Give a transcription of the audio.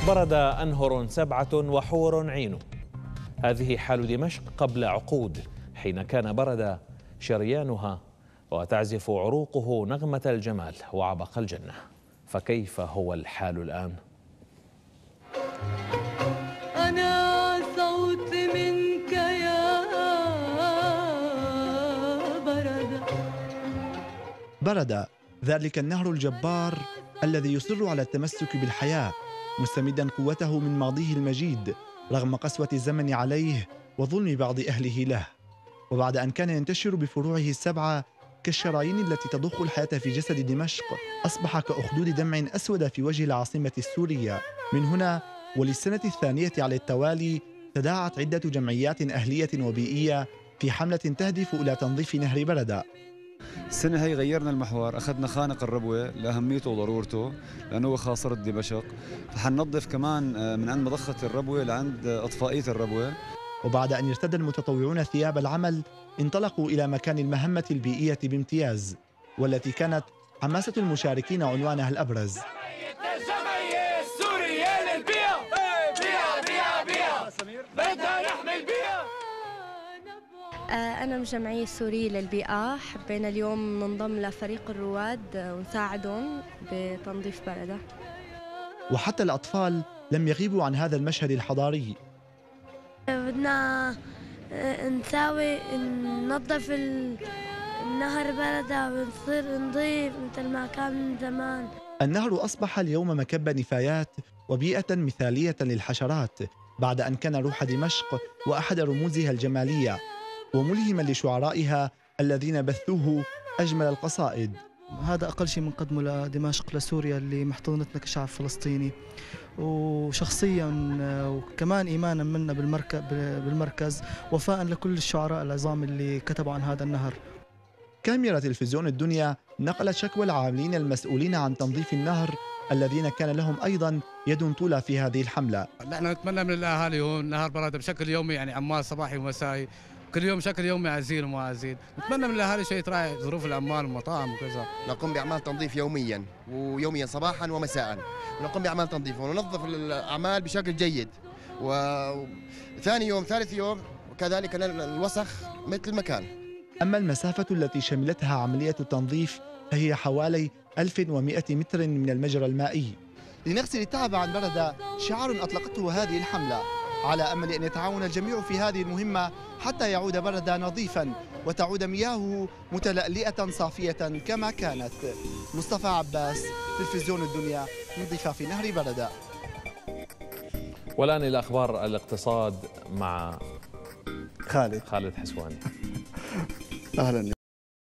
برد أنهر 7 وحور عين. هذه حال دمشق قبل عقود، حين كان برد شريانها وتعزف عروقه نغمة الجمال وعبق الجنة. فكيف هو الحال الآن؟ أنا صوت منك يا برد ذلك النهر الجبار الذي يصر على التمسك بالحياة، مستمدا قوته من ماضيه المجيد رغم قسوة الزمن عليه وظلم بعض أهله له. وبعد أن كان ينتشر بفروعه السبعة كالشرايين التي تضخ الحياة في جسد دمشق، أصبح كأخدود دمع أسود في وجه العاصمة السورية. من هنا وللسنة الثانية على التوالي تداعت عدة جمعيات أهلية وبيئية في حملة تهدف إلى تنظيف نهر برده. السنة هي غيرنا المحور، أخذنا خانق الربوة لأهميته وضرورته لأنه هو خاصرة دمشق، فحننظف كمان من عند مضخة الربوة لعند إطفائية الربوة. وبعد أن ارتدى المتطوعون ثياب العمل انطلقوا إلى مكان المهمة البيئية بامتياز، والتي كانت حماسة المشاركين عنوانها الأبرز. أنا من الجمعية السورية للبيئة، حبينا اليوم ننضم لفريق الرواد ونساعدهم بتنظيف برده. وحتى الأطفال لم يغيبوا عن هذا المشهد الحضاري. بدنا ننظف النهر برده ونصير نضيف مثل ما كان من زمان. النهر أصبح اليوم مكب نفايات وبيئة مثالية للحشرات، بعد أن كان روح دمشق وأحد رموزها الجمالية وملهما لشعرائها الذين بثوه أجمل القصائد. هذا أقل شيء بنقدمه لدمشق لسوريا اللي محتضنتنا كشعب فلسطيني، وشخصيا وكمان إيمانا منا بالمركز، وفاء لكل الشعراء العظام اللي كتبوا عن هذا النهر. كاميرا تلفزيون الدنيا نقلت شكوى العاملين المسؤولين عن تنظيف النهر الذين كان لهم أيضا يد طولى في هذه الحملة. نحن نتمنى من الأهالي هون نهر برده بشكل يومي، يعني عمال صباحي ومسائي، كل يوم بشكل يومي عزيل ومعازيل. نتمنى من الاهالي شيء تراعي ظروف العمال والمطاعم وكذا. نقوم باعمال تنظيف يوميا ويوميا صباحا ومساء، ونقوم باعمال تنظيف وننظف الاعمال بشكل جيد. وثاني يوم ثالث يوم وكذلك الوسخ مثل المكان. اما المسافه التي شملتها عمليه التنظيف فهي حوالي 1100 متر من المجرى المائي. لنغسل التعب عن برده شعار اطلقته هذه الحمله، على أمل أن يتعاون الجميع في هذه المهمة حتى يعود برده نظيفا وتعود مياهه متلألئة صافية كما كانت. مصطفى عباس، تلفزيون الدنيا، من ضفاف نهر برده. والآن إلى أخبار الاقتصاد مع خالد حسواني. أهلا.